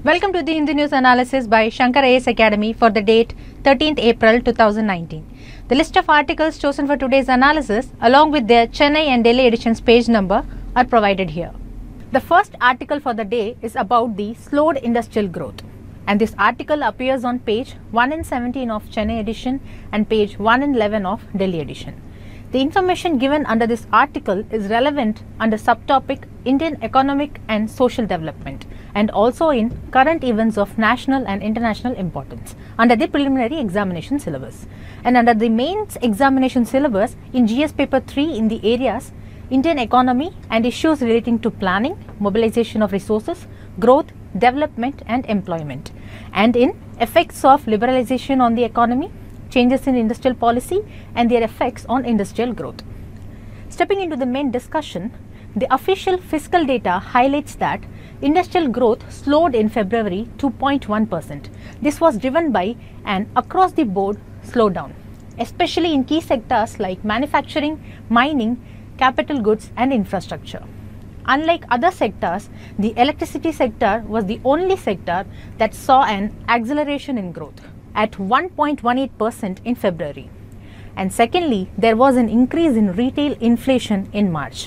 Welcome to the Hindu News Analysis by Shankar IAS Academy for the date 13th April 2019. The list of articles chosen for today's analysis along with their Chennai and Delhi editions page number are provided here. The first article for the day is about the slowed industrial growth, and this article appears on page 1 in 17 of Chennai edition and page 1 in 11 of Delhi edition. The information given under this article is relevant under subtopic Indian economic and social development and also in current events of national and international importance under the preliminary examination syllabus. And under the mains examination syllabus in GS paper 3 in the areas Indian economy and issues relating to planning, mobilization of resources, growth, development and employment, and in effects of liberalization on the economy, changes in industrial policy and their effects on industrial growth. Stepping into the main discussion, the official fiscal data highlights that industrial growth slowed in February to 0.1%. This was driven by an across the board slowdown, especially in key sectors like manufacturing, mining, capital goods and infrastructure. Unlike other sectors, the electricity sector was the only sector that saw an acceleration in growth at 1.18% in February. And secondly, there was an increase in retail inflation in March,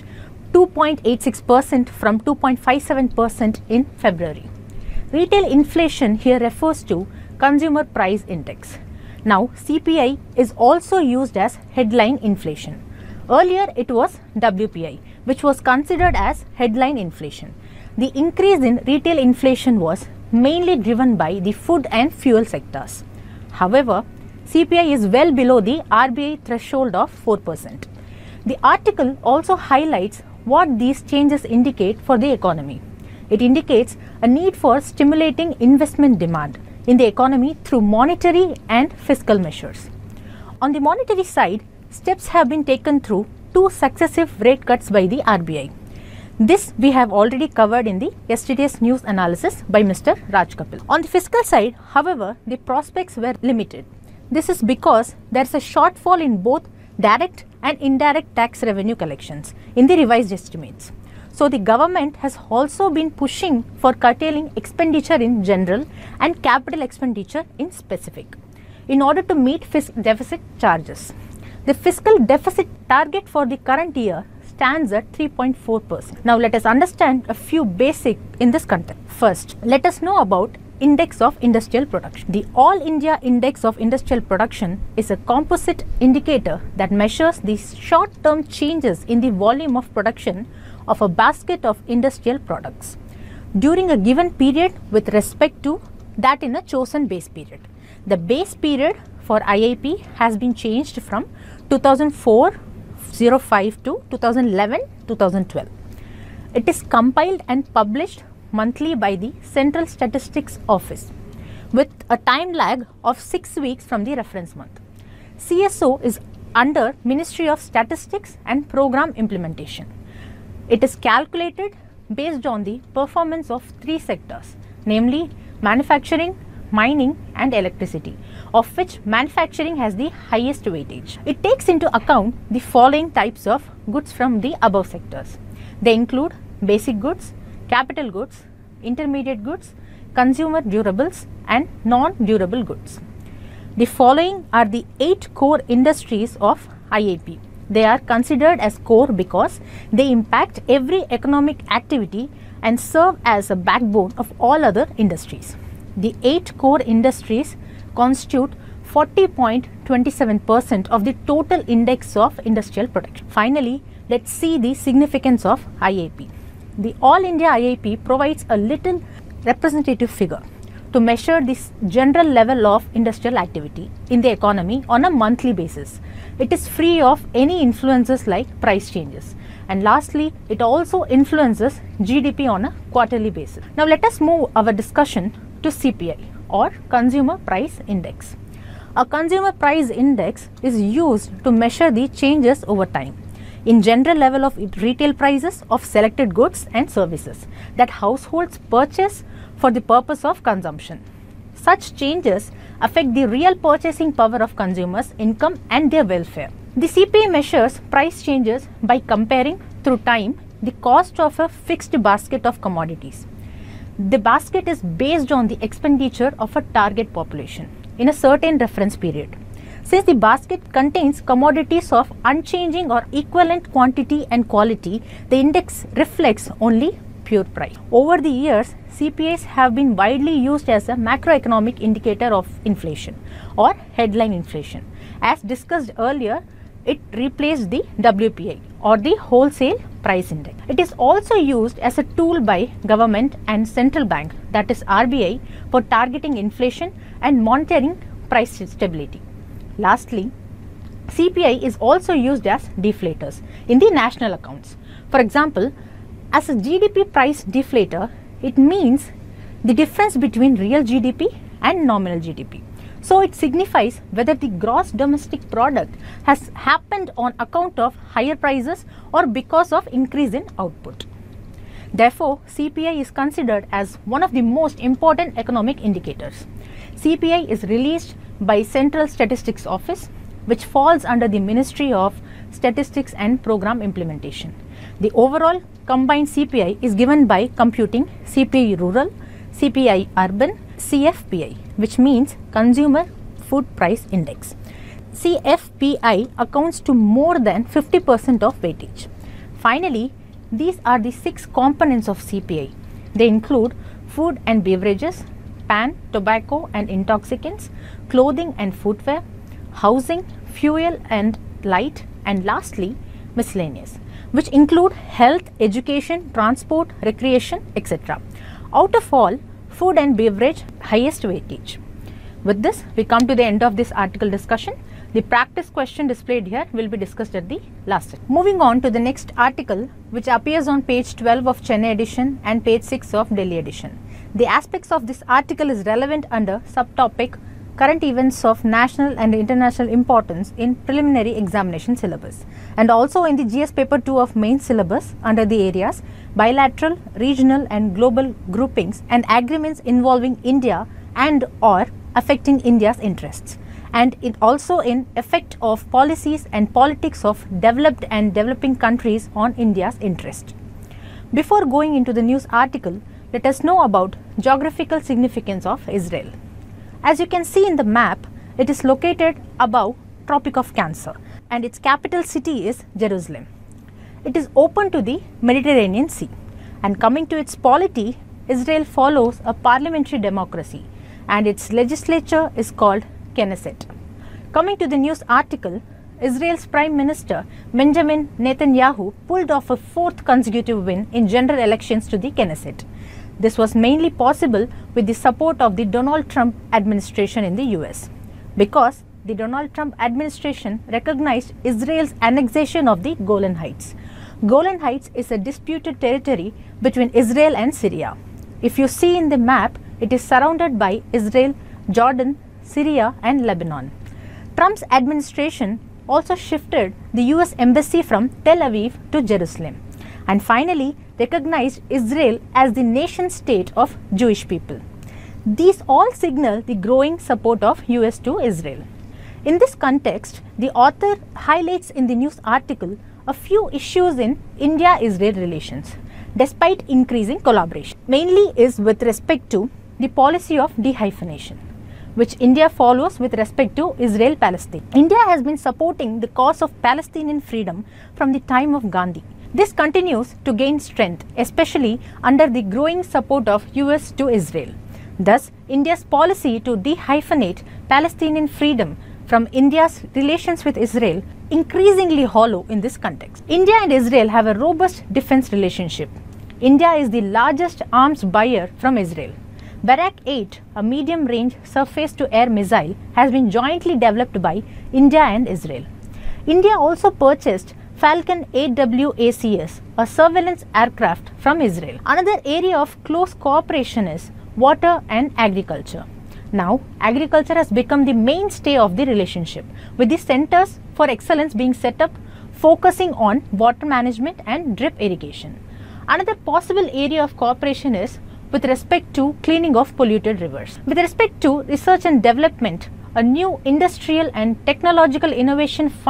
2.86% from 2.57% in February. Retail inflation here refers to Consumer Price Index. Now, CPI is also used as headline inflation. Earlier, it was WPI, which was considered as headline inflation. The increase in retail inflation was mainly driven by the food and fuel sectors. However, CPI is well below the RBI threshold of 4%. The article also highlights what these changes indicate for the economy. It indicates a need for stimulating investment demand in the economy through monetary and fiscal measures. On the monetary side, steps have been taken through 2 successive rate cuts by the RBI. This we have already covered in the yesterday's news analysis by Mr. Raj Kapil. On the fiscal side, however, the prospects were limited. This is because there is a shortfall in both direct and indirect tax revenue collections in the revised estimates. So the government has also been pushing for curtailing expenditure in general and capital expenditure in specific in order to meet fiscal deficit charges. The fiscal deficit target for the current year stands at 3.4%. Now let us understand a few basics in this context. First, let us know about Index of Industrial Production. The All India Index of Industrial Production is a composite indicator that measures the short-term changes in the volume of production of a basket of industrial products during a given period with respect to that in a chosen base period. The base period for IIP has been changed from 2004-05 to 2011-2012. It is compiled and published monthly by the Central Statistics Office with a time lag of 6 weeks from the reference month. CSO is under Ministry of Statistics and Program Implementation. It is calculated based on the performance of 3 sectors, namely manufacturing, mining and electricity, of which manufacturing has the highest weightage. It takes into account the following types of goods from the above sectors. They include basic goods, capital goods, intermediate goods, consumer durables and non-durable goods. The following are the 8 core industries of IIP. They are considered as core because they impact every economic activity and serve as a backbone of all other industries. The 8 core industries constitute 40.27% of the total index of industrial production. Finally, let's see the significance of IIP. The All India IIP provides a little representative figure to measure this general level of industrial activity in the economy on a monthly basis. It is free of any influences like price changes. And lastly, it also influences GDP on a quarterly basis. Now let us move our discussion to CPI or Consumer Price Index. A Consumer Price Index is used to measure the changes over time in general level of retail prices of selected goods and services that households purchase for the purpose of consumption. Such changes affect the real purchasing power of consumers' income and their welfare. The CPI measures price changes by comparing through time the cost of a fixed basket of commodities. The basket is based on the expenditure of a target population in a certain reference period. Since the basket contains commodities of unchanging or equivalent quantity and quality, the index reflects only pure price. Over the years, CPIs have been widely used as a macroeconomic indicator of inflation or headline inflation. As discussed earlier, it replaced the WPI or the wholesale price index. It is also used as a tool by government and central bank, that is RBI, for targeting inflation and monitoring price stability. Lastly, CPI is also used as deflators in the national accounts. For example, as a GDP price deflator, it means the difference between real GDP and nominal GDP. So it signifies whether the gross domestic product has happened on account of higher prices or because of increase in output. Therefore, CPI is considered as one of the most important economic indicators. CPI is released by Central Statistics Office, which falls under the Ministry of Statistics and Program Implementation. The overall combined CPI is given by computing CPI Rural, CPI Urban, CFPI, which means Consumer Food Price Index. CFPI accounts to more than 50% of weightage. Finally, these are the 6 components of CPI. They include food and beverages, pan, tobacco and intoxicants, clothing and footwear, housing, fuel and light, and lastly, miscellaneous, which include health, education, transport, recreation, etc. Out of all, food and beverage highest weightage. With this, we come to the end of this article discussion. The practice question displayed here will be discussed at the last step. Moving on to the next article, which appears on page 12 of Chennai edition and page 6 of Delhi edition. The aspects of this article is relevant under subtopic current events of national and international importance in preliminary examination syllabus, and also in the GS paper 2 of main syllabus under the areas bilateral, regional and global groupings and agreements involving India and or affecting India's interests, and it also in effect of policies and politics of developed and developing countries on India's interest. Before going into the news article, let us know about geographical significance of Israel. As you can see in the map, it is located above Tropic of Cancer and its capital city is Jerusalem. It is open to the Mediterranean Sea, and coming to its polity, Israel follows a parliamentary democracy and its legislature is called Knesset. Coming to the news article, Israel's Prime Minister Benjamin Netanyahu pulled off a 4th consecutive win in general elections to the Knesset. This was mainly possible with the support of the Donald Trump administration in the US, because the Donald Trump administration recognized Israel's annexation of the Golan Heights. Golan Heights is a disputed territory between Israel and Syria. If you see in the map, it is surrounded by Israel, Jordan, Syria and Lebanon. Trump's administration also shifted the US embassy from Tel Aviv to Jerusalem, and finally recognized Israel as the nation state of Jewish people. These all signal the growing support of US to Israel. In this context, the author highlights in the news article a few issues in India-Israel relations, despite increasing collaboration. Mainly is with respect to the policy of dehyphenation, which India follows with respect to Israel-Palestine. India has been supporting the cause of Palestinian freedom from the time of Gandhi. This continues to gain strength, especially under the growing support of US to Israel. Thus, India's policy to dehyphenate Palestinian freedom from India's relations with Israel increasingly hollow in this context. India and Israel have a robust defense relationship. India is the largest arms buyer from Israel. Barak 8, a medium-range surface-to-air missile, has been jointly developed by India and Israel. India also purchased Falcon AWACS, a surveillance aircraft from Israel. Another area of close cooperation is water and agriculture. Now, agriculture has become the mainstay of the relationship, with the centers for excellence being set up, focusing on water management and drip irrigation. Another possible area of cooperation is with respect to cleaning of polluted rivers. With respect to research and development, a new industrial and technological innovation fund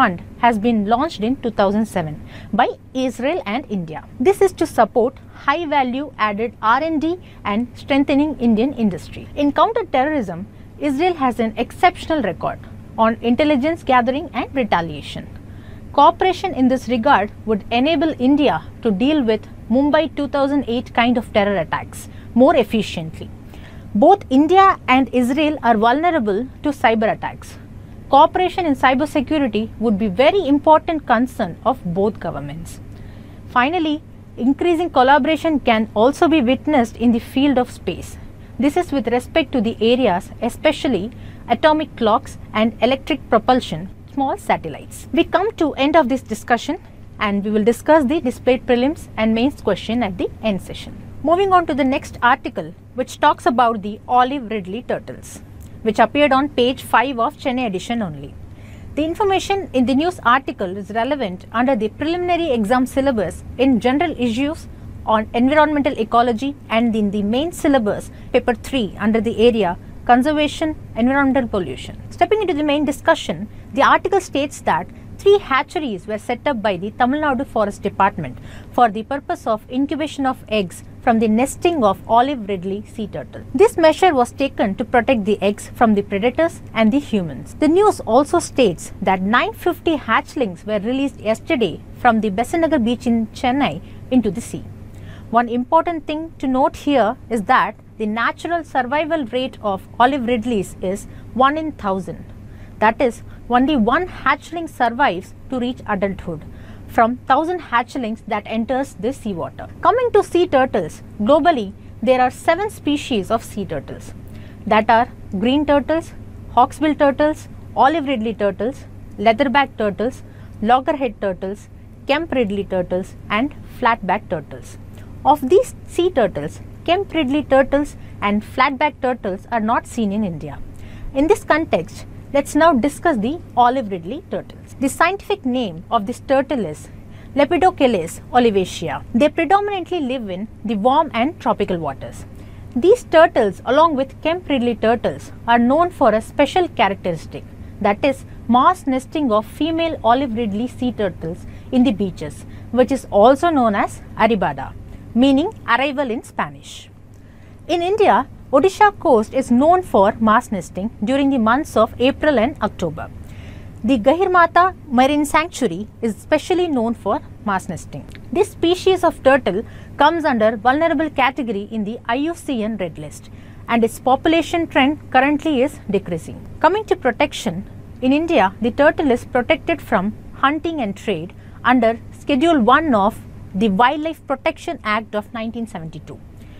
has been launched in 2007 by Israel and India. This is to support high value added R&D and strengthening Indian industry. In counter-terrorism, Israel has an exceptional record on intelligence gathering and retaliation. Cooperation in this regard would enable India to deal with Mumbai 2008 kind of terror attacks more efficiently. Both India and Israel are vulnerable to cyber attacks. Cooperation in cybersecurity would be very important concern of both governments. Finally, increasing collaboration can also be witnessed in the field of space. This is with respect to the areas, especially atomic clocks and electric propulsion, small satellites. We come to end of this discussion and we will discuss the displayed prelims and mains question at the end session. Moving on to the next article, which talks about the olive ridley turtles, which appeared on page 5 of Chennai edition only. The information in the news article is relevant under the preliminary exam syllabus in general issues on environmental ecology and in the main syllabus paper 3 under the area conservation environmental pollution. Stepping into the main discussion, the article states that 3 hatcheries were set up by the Tamil Nadu Forest Department for the purpose of incubation of eggs from the nesting of olive ridley sea turtle. This measure was taken to protect the eggs from the predators and the humans. The news also states that 950 hatchlings were released yesterday from the Besanagar beach in Chennai into the sea. One important thing to note here is that the natural survival rate of olive ridleys is 1 in 1000. That is, only one hatchling survives to reach adulthood from 1000 hatchlings that enters the seawater. Coming to sea turtles, globally there are 7 species of sea turtles, that are green turtles, hawksbill turtles, olive ridley turtles, leatherback turtles, loggerhead turtles, Kemp ridley turtles and flatback turtles. Of these sea turtles, Kemp ridley turtles and flatback turtles are not seen in India. In this context, let's now discuss the olive ridley turtles. The scientific name of this turtle is Lepidochelys olivacea. They predominantly live in the warm and tropical waters. These turtles, along with Kemp ridley turtles, are known for a special characteristic, that is mass nesting of female olive ridley sea turtles in the beaches, which is also known as arribada, meaning arrival in Spanish. In India, Odisha coast is known for mass nesting during the months of April and October. The Gahirmata Marine Sanctuary is specially known for mass nesting. This species of turtle comes under vulnerable category in the IUCN Red List and its population trend currently is decreasing. Coming to protection, in India the turtle is protected from hunting and trade under Schedule 1 of the Wildlife Protection Act of 1972.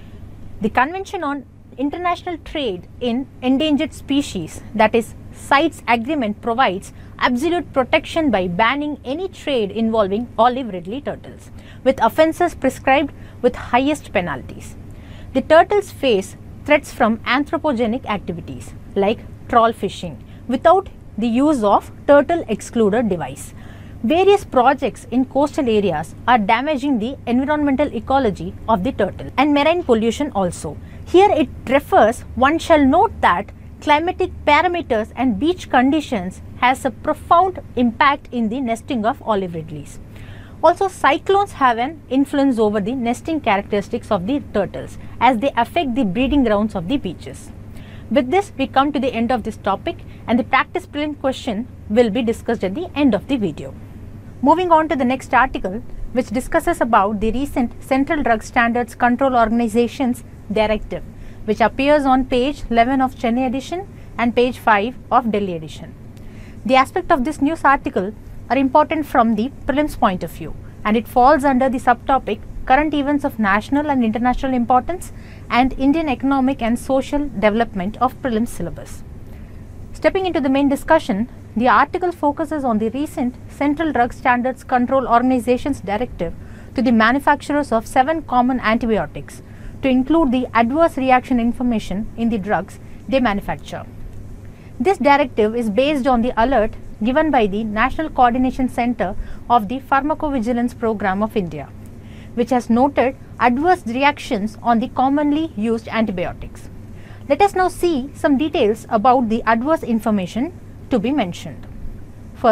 The Convention on International Trade in Endangered Species, that is CITES agreement, provides absolute protection by banning any trade involving olive ridley turtles, with offences prescribed with highest penalties. The turtles face threats from anthropogenic activities like trawl fishing without the use of turtle excluder device. Various projects in coastal areas are damaging the environmental ecology of the turtle and marine pollution also. Here it refers, one shall note that climatic parameters and beach conditions has a profound impact in the nesting of olive ridleys. Also, cyclones have an influence over the nesting characteristics of the turtles as they affect the breeding grounds of the beaches. With this, we come to the end of this topic and the practice prelim question will be discussed at the end of the video. Moving on to the next article, which discusses about the recent Central Drug Standards Control Organization's directive, which appears on page 11 of Chennai edition and page 5 of Delhi edition. The aspect of this news article are important from the prelims point of view, and it falls under the subtopic current events of national and international importance and Indian economic and social development of prelims syllabus. Stepping into the main discussion, the article focuses on the recent Central Drug Standards Control Organization's directive to the manufacturers of 7 common antibiotics to include the adverse reaction information in the drugs they manufacture. This directive is based on the alert given by the National Coordination Center of the Pharmacovigilance Program of India, which has noted adverse reactions on the commonly used antibiotics. Let us now see some details about the adverse information to be mentioned. First,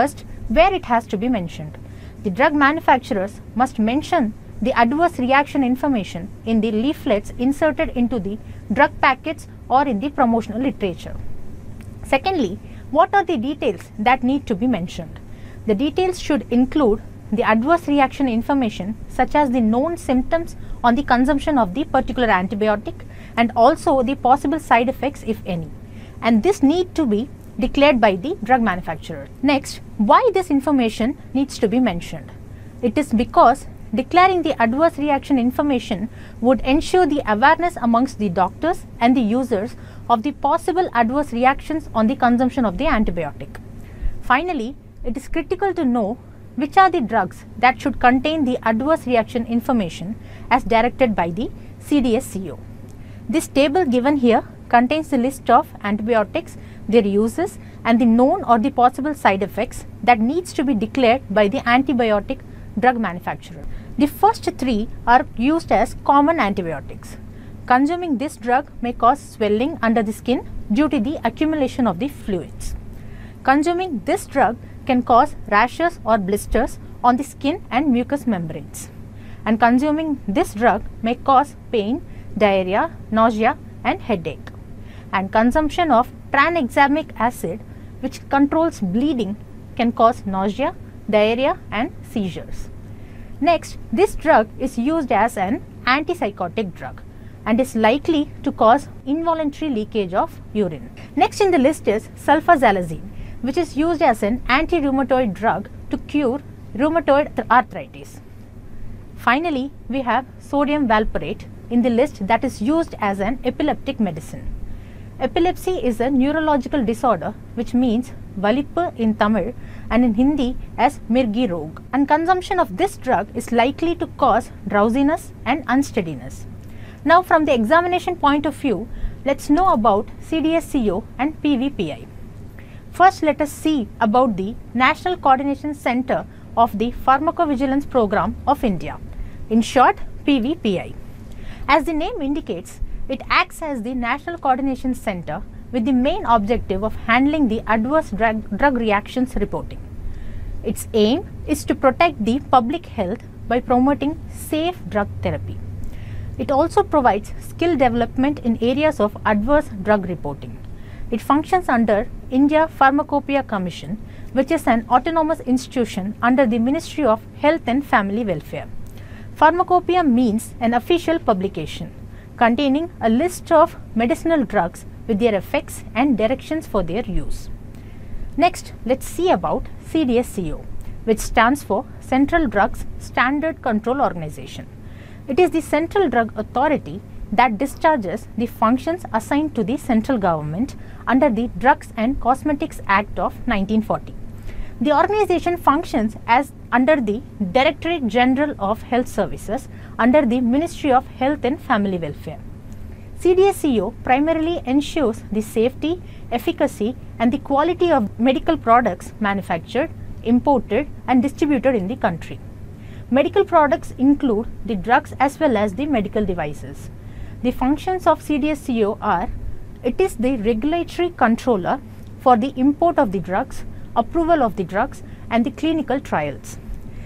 where it has to be mentioned. The drug manufacturers must mention the adverse reaction information in the leaflets inserted into the drug packets or in the promotional literature. Secondly, what are the details that need to be mentioned? The details should include the adverse reaction information such as the known symptoms on the consumption of the particular antibiotic and also the possible side effects if any. And this need to be declared by the drug manufacturer. Next, why this information needs to be mentioned? It is because declaring the adverse reaction information would ensure the awareness amongst the doctors and the users of the possible adverse reactions on the consumption of the antibiotic. Finally, it is critical to know which are the drugs that should contain the adverse reaction information as directed by the CDSCO. This table given here contains the list of antibiotics, their uses and the known or the possible side effects that needs to be declared by the antibiotic drug manufacturer. The first three are used as common antibiotics. Consuming this drug may cause swelling under the skin due to the accumulation of the fluids. Consuming this drug can cause rashes or blisters on the skin and mucous membranes. And consuming this drug may cause pain, diarrhea, nausea and headache. And consumption of tranexamic acid, which controls bleeding, can cause nausea, diarrhea and seizures. Next, this drug is used as an antipsychotic drug and is likely to cause involuntary leakage of urine. Next in the list is sulfasalazine, which is used as an anti-rheumatoid drug to cure rheumatoid arthritis. Finally, we have sodium valproate in the list that is used as an epileptic medicine. Epilepsy is a neurological disorder which means Valippu in Tamil and in Hindi as Mirgi Rog, and consumption of this drug is likely to cause drowsiness and unsteadiness. Now from the examination point of view, let's know about CDSCO and PVPI. First, let us see about the National Coordination Center of the Pharmacovigilance Program of India, in short PVPI. As the name indicates, it acts as the National Coordination Center with the main objective of handling the adverse drug reactions reporting. Its aim is to protect the public health by promoting safe drug therapy. It also provides skill development in areas of adverse drug reporting. It functions under India Pharmacopoeia Commission, which is an autonomous institution under the Ministry of Health and Family Welfare. Pharmacopoeia means an official publication containing a list of medicinal drugs with their effects and directions for their use. Next, let's see about CDSCO, which stands for Central Drugs Standard Control Organization. It is the central drug authority that discharges the functions assigned to the central government under the Drugs and Cosmetics Act of 1940. The organization functions as under the Directorate General of Health Services under the Ministry of Health and Family Welfare. CDSCO primarily ensures the safety, efficacy and the quality of medical products manufactured, imported and distributed in the country. Medical products include the drugs as well as the medical devices. The functions of CDSCO are: it is the regulatory controller for the import of the drugs, approval of the drugs and the clinical trials.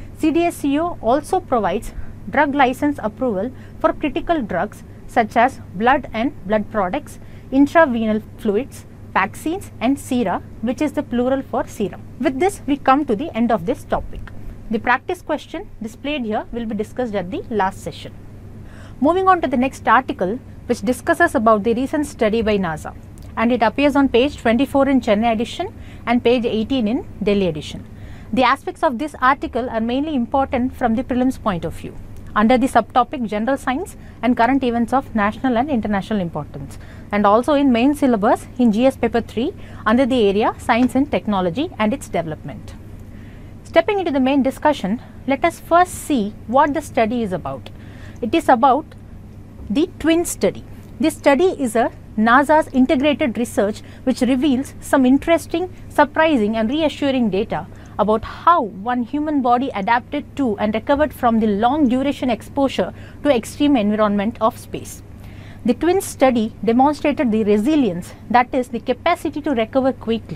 CDSCO also provides drug license approval for critical drugs such as blood and blood products, intravenous fluids, vaccines and sera, which is the plural for serum. With this, we come to the end of this topic. The practice question displayed here will be discussed at the last session. Moving on to the next article, which discusses about the recent study by NASA, and it appears on page 24 in Chennai edition and page 18 in Delhi edition. The aspects of this article are mainly important from the prelims point of view, under the subtopic General Science and Current Events of National and International Importance, and also in main syllabus in GS paper 3 under the area Science and Technology and its development. Stepping into the main discussion, let us first see what the study is about. It is about the twin study. This study is a NASA's integrated research which reveals some interesting, surprising and reassuring data about how one human body adapted to and recovered from the long duration exposure to extreme environment of space. The twin study demonstrated the resilience, that is the capacity to recover quickly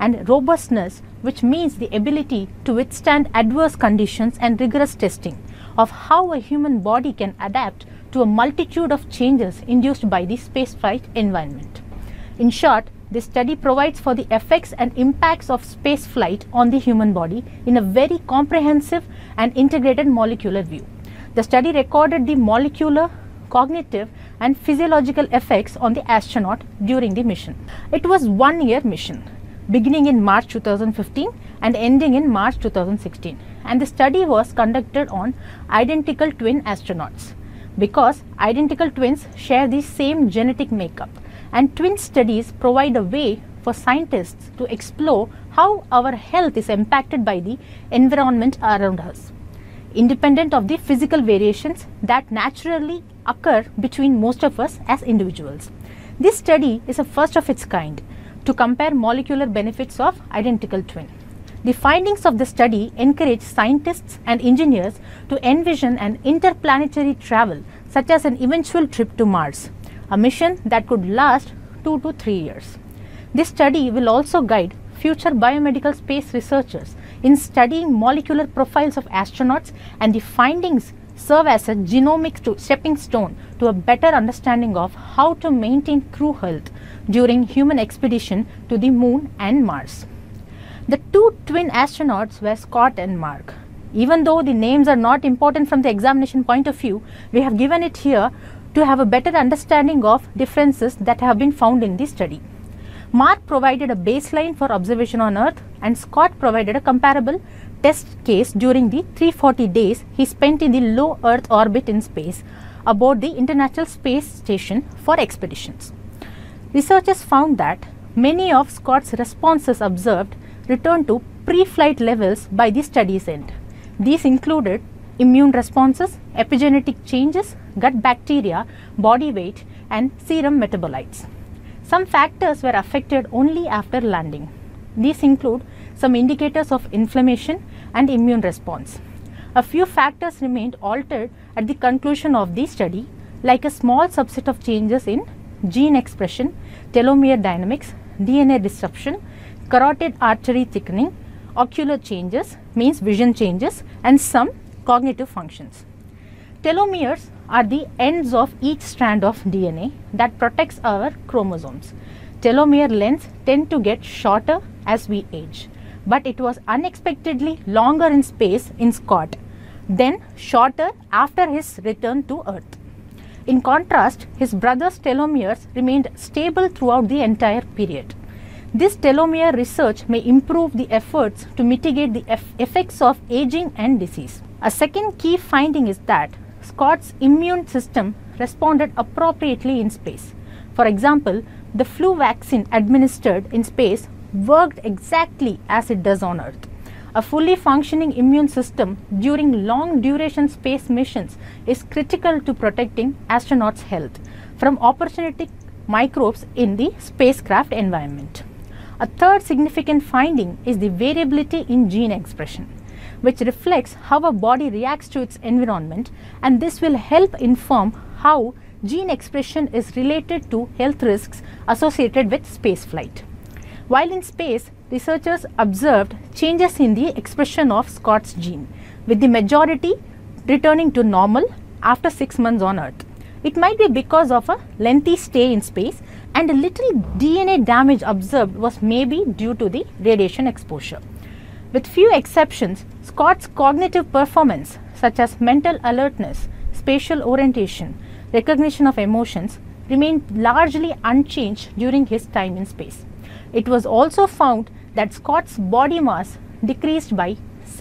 and robustness, which means the ability to withstand adverse conditions and rigorous testing of how a human body can adapt to a multitude of changes induced by the spaceflight environment. In short, this study provides for the effects and impacts of spaceflight on the human body in a very comprehensive and integrated molecular view. The study recorded the molecular, cognitive and physiological effects on the astronaut during the mission. It was 1-year mission, beginning in March 2015 and ending in March 2016, and the study was conducted on identical twin astronauts. Because identical twins share the same genetic makeup, and twin studies provide a way for scientists to explore how our health is impacted by the environment around us, independent of the physical variations that naturally occur between most of us as individuals. This study is a first of its kind to compare molecular benefits of identical twin. The findings of the study encourage scientists and engineers to envision an interplanetary travel, such as an eventual trip to Mars, a mission that could last 2 to 3 years. This study will also guide future biomedical space researchers in studying molecular profiles of astronauts, and the findings serve as a genomic stepping stone to a better understanding of how to maintain crew health during human expedition to the Moon and Mars. The two twin astronauts were Scott and Mark. Even though the names are not important from the examination point of view, we have given it here to have a better understanding of differences that have been found in the study. Mark provided a baseline for observation on Earth, and Scott provided a comparable test case during the 340 days he spent in the low Earth orbit in space aboard the International Space Station for expeditions. Researchers found that many of Scott's responses observed returned to pre-flight levels by the study's end. These included immune responses, epigenetic changes, gut bacteria, body weight, and serum metabolites. Some factors were affected only after landing. These include some indicators of inflammation and immune response. A few factors remained altered at the conclusion of the study, like a small subset of changes in gene expression, telomere dynamics, DNA disruption, carotid artery thickening, ocular changes, means vision changes, and some cognitive functions. Telomeres are the ends of each strand of DNA that protects our chromosomes. Telomere lengths tend to get shorter as we age, but it was unexpectedly longer in space in Scott, then shorter after his return to Earth. In contrast, his brother's telomeres remained stable throughout the entire period. This telomere research may improve the efforts to mitigate the effects of aging and disease. A second key finding is that Scott's immune system responded appropriately in space. For example, the flu vaccine administered in space worked exactly as it does on Earth. A fully functioning immune system during long duration space missions is critical to protecting astronauts' health from opportunistic microbes in the spacecraft environment. A third significant finding is the variability in gene expression, which reflects how a body reacts to its environment, and this will help inform how gene expression is related to health risks associated with spaceflight. While in space, researchers observed changes in the expression of Scott's gene, with the majority returning to normal after 6 months on Earth. It might be because of a lengthy stay in space, and a little DNA damage observed was maybe due to the radiation exposure. With few exceptions, Scott's cognitive performance, such as mental alertness, spatial orientation, recognition of emotions, remained largely unchanged during his time in space. It was also found that Scott's body mass decreased by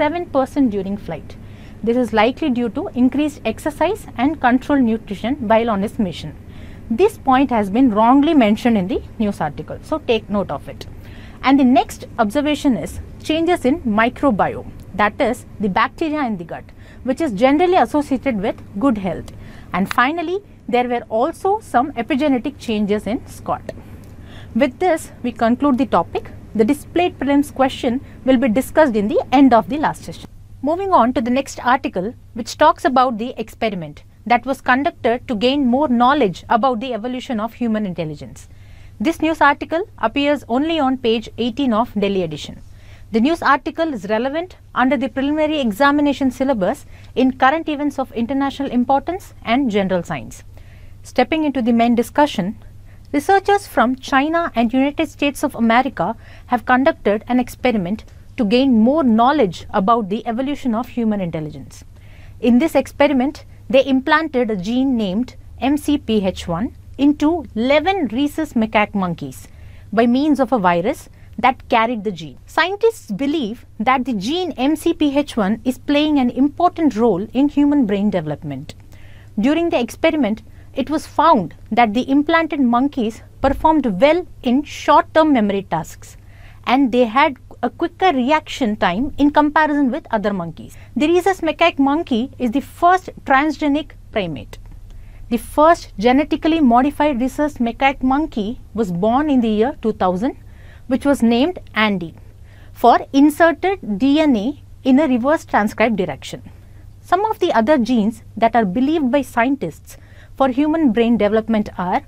7% during flight. This is likely due to increased exercise and controlled nutrition while on his mission. This point has been wrongly mentioned in the news article, so take note of it. And the next observation is changes in microbiome, that is the bacteria in the gut, which is generally associated with good health. And finally, there were also some epigenetic changes in Scott. With this, we conclude the topic. The displayed prelims question will be discussed in the end of the last session. Moving on to the next article, which talks about the experiment that was conducted to gain more knowledge about the evolution of human intelligence. This news article appears only on page 18 of Delhi edition. The news article is relevant under the preliminary examination syllabus in current events of international importance and general science. Stepping into the main discussion, researchers from China and United States of America have conducted an experiment to gain more knowledge about the evolution of human intelligence. In this experiment, they implanted a gene named MCPH1 into 11 rhesus macaque monkeys by means of a virus that carried the gene. Scientists believe that the gene MCPH1 is playing an important role in human brain development. During the experiment, it was found that the implanted monkeys performed well in short-term memory tasks, and they had a quicker reaction time in comparison with other monkeys. The rhesus macaque monkey is the first transgenic primate. The first genetically modified rhesus macaque monkey was born in the year 2000, which was named Andy for inserted DNA in a reverse transcript direction. Some of the other genes that are believed by scientists for human brain development are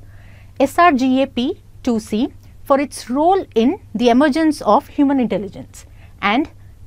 SRGAP2C for its role in the emergence of human intelligence, and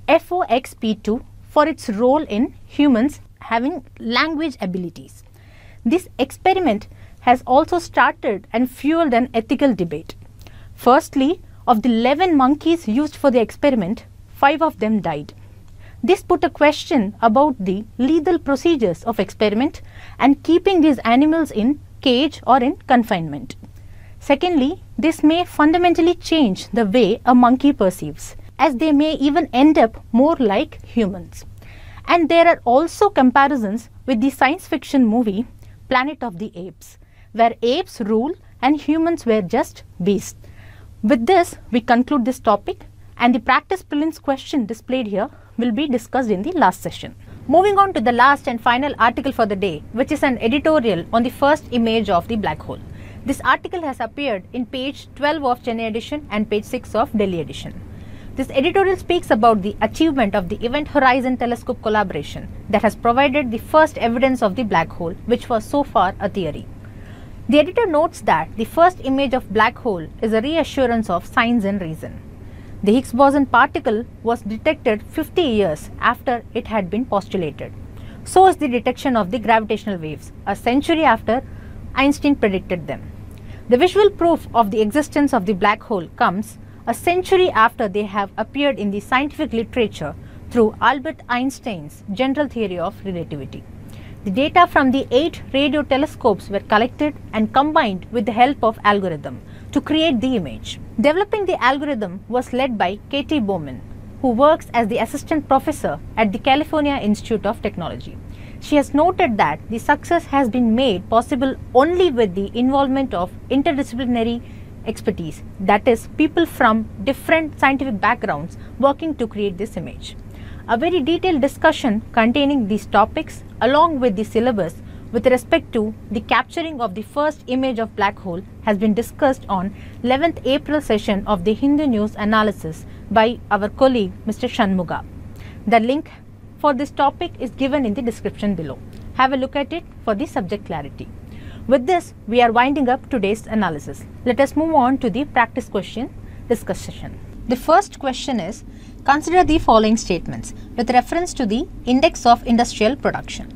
FOXP2 for its role in humans having language abilities. This experiment has also started and fueled an ethical debate. Firstly, of the 11 monkeys used for the experiment, 5 of them died. This put a question about the lethal procedures of experiment and keeping these animals in cage or in confinement. Secondly, this may fundamentally change the way a monkey perceives, as they may even end up more like humans. And there are also comparisons with the science fiction movie Planet of the Apes, where apes rule and humans were just beasts. With this, we conclude this topic, and the practice prelims question displayed here will be discussed in the last session. Moving on to the last and final article for the day, which is an editorial on the first image of the black hole. This article has appeared in page 12 of Chennai edition and page 6 of Delhi edition. This editorial speaks about the achievement of the Event Horizon Telescope collaboration that has provided the first evidence of the black hole, which was so far a theory. The editor notes that the first image of black hole is a reassurance of science and reason. The Higgs boson particle was detected 50 years after it had been postulated. So is the detection of the gravitational waves, a century after Einstein predicted them. The visual proof of the existence of the black hole comes a century after they have appeared in the scientific literature through Albert Einstein's general theory of relativity. The data from the 8 radio telescopes were collected and combined with the help of algorithm to create the image. Developing the algorithm was led by Katie Bowman, who works as the assistant professor at the California Institute of Technology. She has noted that the success has been made possible only with the involvement of interdisciplinary expertise, that is, people from different scientific backgrounds working to create this image. A very detailed discussion containing these topics along with the syllabus with respect to the capturing of the first image of black hole has been discussed on 11th April session of the Hindu News Analysis by our colleague Mr. Shanmuga. The link for this topic is given in the description below. Have a look at it for the subject clarity. With this, we are winding up today's analysis. Let us move on to the practice question discussion. The first question is, consider the following statements with reference to the index of industrial production.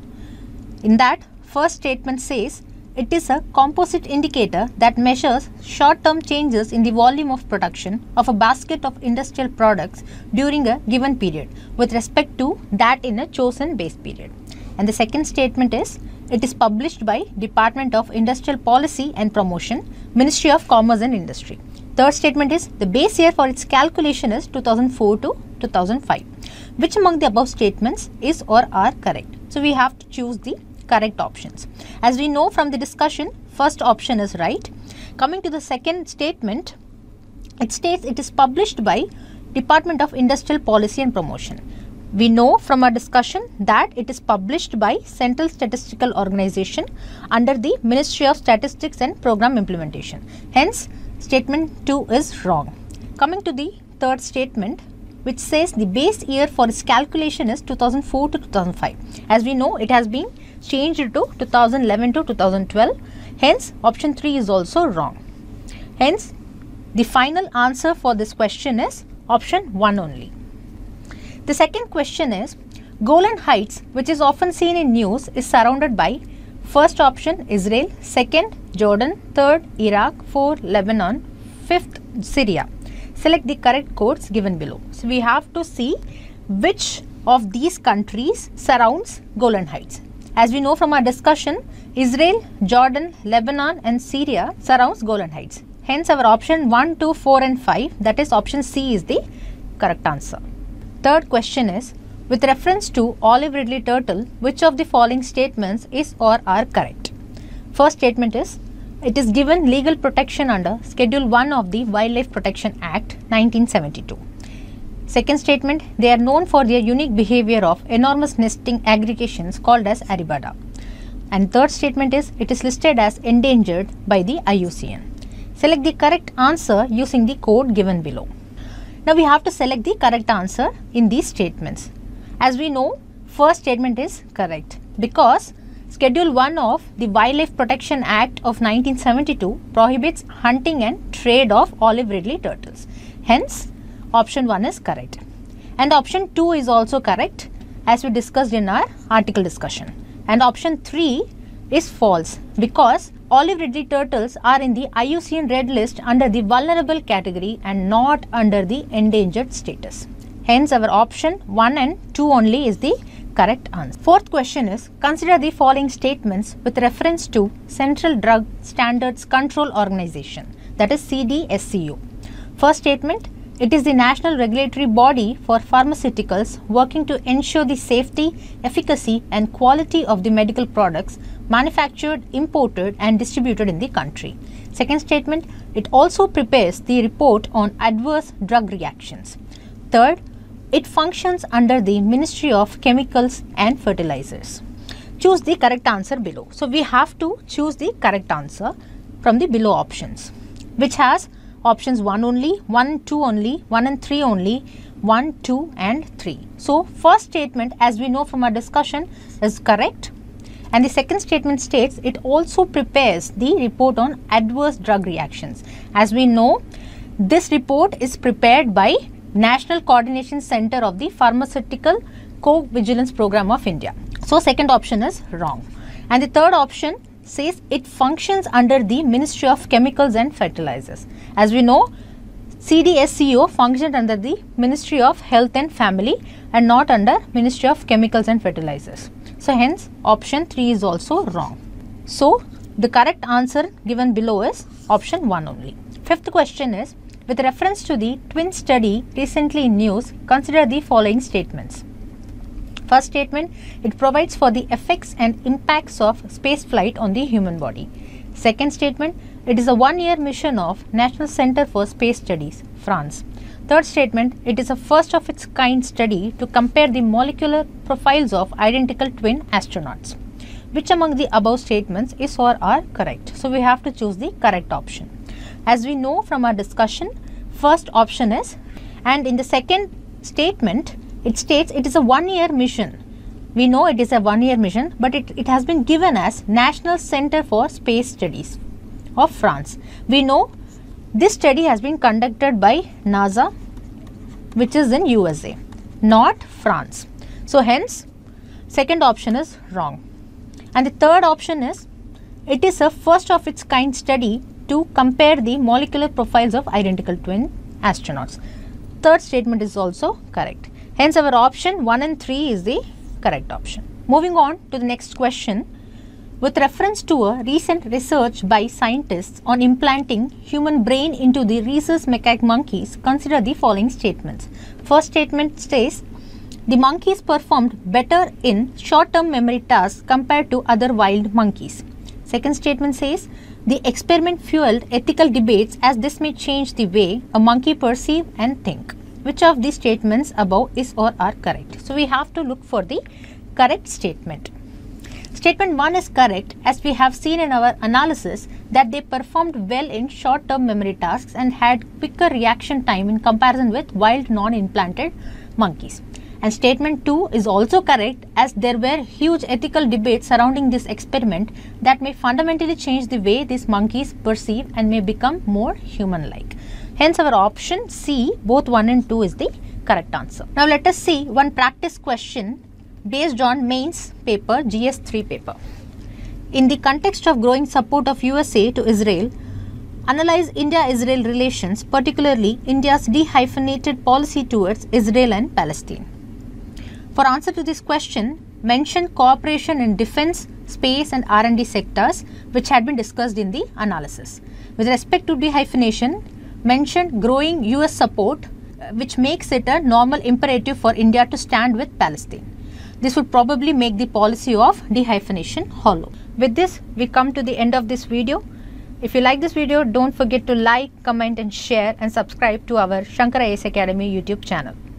In that, first statement says, it is a composite indicator that measures short-term changes in the volume of production of a basket of industrial products during a given period with respect to that in a chosen base period. And the second statement is, it is published by Department of Industrial Policy and Promotion, Ministry of Commerce and Industry. Third statement is, the base year for its calculation is 2004 to 2005. Which among the above statements is or are correct? So we have to choose the correct options. As we know from the discussion, first option is right. Coming to the second statement, it states it is published by Department of Industrial Policy and Promotion. We know from our discussion that it is published by Central Statistical Organization under the Ministry of Statistics and Program Implementation. Hence, statement 2 is wrong. Coming to the third statement, which says the base year for its calculation is 2004 to 2005. As we know, it has been changed to 2011 to 2012. Hence, option 3 is also wrong. Hence, The final answer for this question is option 1 only. The second question is, Golan Heights, which is often seen in news, is surrounded by first option Israel, second Jordan, third Iraq, fourth Lebanon, fifth Syria. Select the correct codes given below. So we have to see which of these countries surrounds Golan Heights. As we know from our discussion, Israel, Jordan, Lebanon and Syria surrounds Golan Heights. Hence our option 1, 2, 4 and 5, that is option C, is the correct answer. Third question is, with reference to olive ridley turtle, which of the following statements is or are correct? First statement is, it is given legal protection under Schedule 1 of the Wildlife Protection Act 1972. Second statement, they are known for their unique behavior of enormous nesting aggregations called as Aribada. And third statement is, it is listed as endangered by the IUCN. Select the correct answer using the code given below. Now we have to select the correct answer in these statements. As we know, first statement is correct because Schedule 1 of the Wildlife Protection Act of 1972 prohibits hunting and trade of olive ridley turtles. Hence, option 1 is correct. And option 2 is also correct as we discussed in our article discussion. And option 3 is false because olive ridley turtles are in the IUCN Red List under the vulnerable category and not under the endangered status. Hence, our option 1 and 2 only is the correct answer. Fourth question is, consider the following statements with reference to Central Drug Standards Control Organization, that is CDSCO. First statement, it is the national regulatory body for pharmaceuticals working to ensure the safety, efficacy and quality of the medical products manufactured, imported and distributed in the country. Second statement, it also prepares the report on adverse drug reactions. Third, it functions under the Ministry of Chemicals and Fertilizers. Choose the correct answer below. So we have to choose the correct answer from the below options, which has options 1 only, 1, 2 only, 1 and 3 only, 1, 2 and 3. So first statement, as we know from our discussion, is correct. And the second statement states it also prepares the report on adverse drug reactions. As we know, this report is prepared by National Coordination Center of the Pharmaceutical Co-Vigilance Program of India. So second option is wrong. And the third option says it functions under the Ministry of Chemicals and Fertilizers. As we know, CDSCO functioned under the Ministry of Health and Family and not under Ministry of Chemicals and Fertilizers. So hence option 3 is also wrong. So the correct answer given below is option 1 only. Fifth question is, with reference to the twin study recently in news, consider the following statements. First statement, it provides for the effects and impacts of spaceflight on the human body. Second statement, it is a 1-year mission of National Center for Space Studies, France. Third statement, it is a first of its kind study to compare the molecular profiles of identical twin astronauts. Which among the above statements is or are correct? So we have to choose the correct option. As we know from our discussion, first option is, and in the second statement, it states it is a 1-year mission. We know it is a 1-year mission, but it has been given as National Center for Space Studies of France. We know this study has been conducted by NASA, which is in USA, not France. So hence, second option is wrong. And the third option is, it is a first of its kind study to compare the molecular profiles of identical twin astronauts. Third statement is also correct. Hence our option 1 and 3 is the correct option. Moving on to the next question. With reference to a recent research by scientists on implanting human brain into the rhesus macaque monkeys, consider the following statements. First statement says, the monkeys performed better in short-term memory tasks compared to other wild monkeys. Second statement says, the experiment fueled ethical debates as this may change the way a monkey perceive and think. Which of these statements above is or are correct? So we have to look for the correct statement. Statement 1 is correct, as we have seen in our analysis that they performed well in short-term memory tasks and had quicker reaction time in comparison with wild non-implanted monkeys. And statement 2 is also correct, as there were huge ethical debates surrounding this experiment that may fundamentally change the way these monkeys perceive and may become more human-like. Hence our option C, both 1 and 2 is the correct answer. Now let us see one practice question based on mains paper, GS3 paper. In the context of growing support of USA to Israel, analyze India-Israel relations, particularly India's dehyphenated policy towards Israel and Palestine. For answer to this question, mention cooperation in defense, space and R&D sectors which had been discussed in the analysis. With respect to dehyphenation, mention growing US support which makes it a normal imperative for India to stand with Palestine. This would probably make the policy of dehyphenation hollow. With this, we come to the end of this video. If you like this video, don't forget to like, comment and share and subscribe to our Shankar IAS Academy YouTube channel.